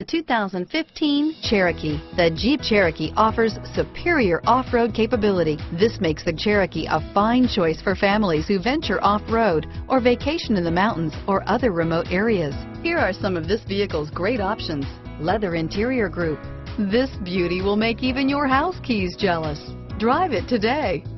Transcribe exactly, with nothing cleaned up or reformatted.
The two thousand fifteen Cherokee. The Jeep Cherokee offers superior off-road capability. This makes the Cherokee a fine choice for families who venture off-road or vacation in the mountains or other remote areas. Here are some of this vehicle's great options: leather interior group. This beauty will make even your house keys jealous. Drive it today.